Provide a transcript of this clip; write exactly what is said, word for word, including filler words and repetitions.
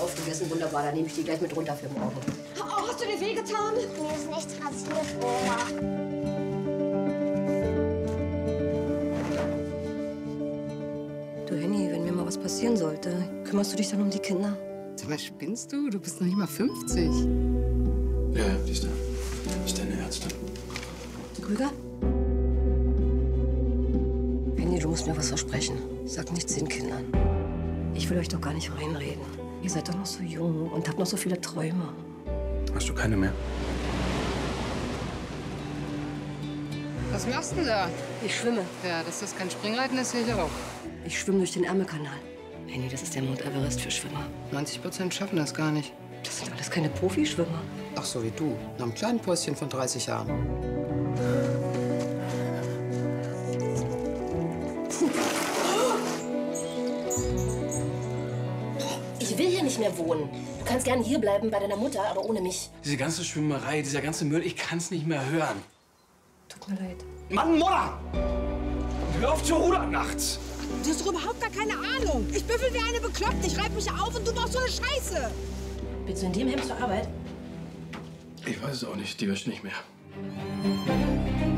aufgegessen, wunderbar. Dann nehme ich die gleich mit runter für morgen. Oh, hast du dir wehgetan? Mir ist nichts passiert, Oma. Du, Henny, wenn mir mal was passieren sollte, kümmerst du dich dann um die Kinder? Sag mal, spinnst du? Du bist noch nicht mal fünfzig. Ja, ja, die ist da. Ist deine Ärztin. Krüger? Henny, du musst mir was versprechen. Sag nichts den Kindern. Ich will euch doch gar nicht reinreden. Ihr seid doch noch so jung und habt noch so viele Träume. Hast du keine mehr? Was machst du denn da? Ich schwimme. Ja, dass das kein Springreiten ist, sehe ich auch. Ich schwimme durch den Ärmelkanal. Henny, das ist der Mount Everest für Schwimmer. neunzig Prozent schaffen das gar nicht. Das sind alles keine Profischwimmer. Ach, so wie du. Nach einem kleinen Päuschen von dreißig Jahren. Ich will hier nicht mehr wohnen. Du kannst gerne hier bleiben bei deiner Mutter, aber ohne mich. Diese ganze Schwimmerei, dieser ganze Müll, ich kann's nicht mehr hören. Tut mir leid. Mann, Mutter! Hör auf zu rudern nachts! Du hast doch überhaupt gar keine Ahnung. Ich büffel wie eine Bekloppte. Ich reib mich auf und du machst so eine Scheiße. Willst du in dem Hemd zur Arbeit? Ich weiß es auch nicht, die wäscht nicht mehr.